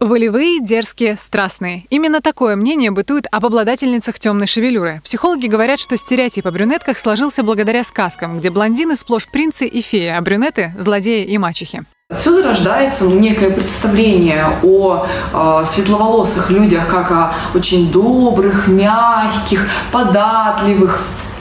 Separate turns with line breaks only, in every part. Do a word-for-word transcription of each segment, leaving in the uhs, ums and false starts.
Волевые, дерзкие, страстные. Именно такое мнение бытует об обладательницах темной шевелюры. Психологи говорят, что стереотип о брюнетках сложился благодаря сказкам, где блондины сплошь принцы и феи, а брюнеты – злодеи и мачехи.
Отсюда рождается ну, некое представление о э, светловолосых людях как о очень добрых, мягких, податливых.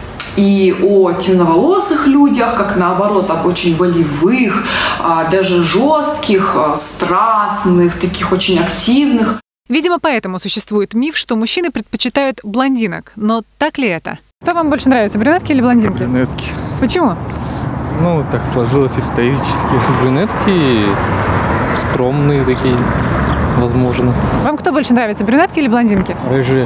И о темноволосых людях, как наоборот, об очень волевых, даже жестких, страстных, таких очень активных.
Видимо, поэтому существует миф, что мужчины предпочитают блондинок. Но так ли это? Что вам больше нравится, брюнетки или блондинки?
Брюнетки.
Почему?
Ну, так сложилось исторически. Брюнетки скромные такие, возможно.
Вам кто больше нравится, брюнетки или блондинки?
Рыжие.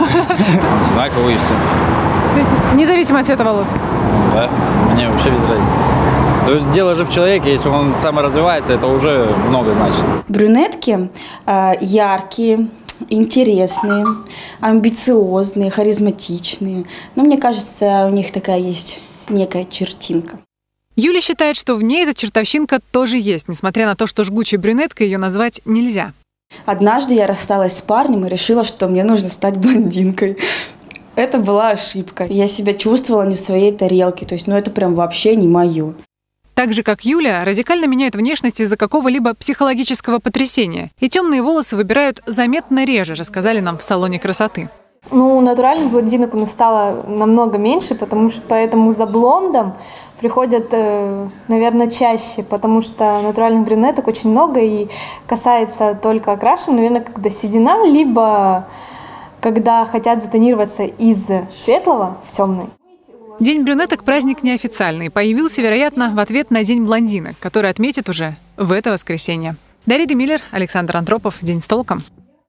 Одинаковые все.
Независимо от цвета волос?
Да, мне вообще без разницы. То есть дело же в человеке, если он саморазвивается, это уже много значит.
Брюнетки э, яркие, интересные, амбициозные, харизматичные. Но мне кажется, у них такая есть некая чертинка.
Юля считает, что в ней эта чертовщинка тоже есть, несмотря на то, что жгучей брюнеткой ее назвать нельзя.
Однажды я рассталась с парнем и решила, что мне нужно стать блондинкой. Это была ошибка. Я себя чувствовала не в своей тарелке, то есть, ну это прям вообще не мое.
Так же, как Юля, радикально меняют внешность из-за какого-либо психологического потрясения. И темные волосы выбирают заметно реже, рассказали нам в салоне красоты.
Ну, натуральных блондинок у нас стало намного меньше, потому что поэтому за блондом приходят, наверное, чаще, потому что натуральных брюнеток очень много и касается только окрашен, наверное, когда седина, либо когда хотят затонироваться из светлого в темный.
День брюнеток – праздник неофициальный. Появился, вероятно, в ответ на День блондинок, который отметят уже в это воскресенье. Дарья Демиллер, Александр Антропов. День с толком.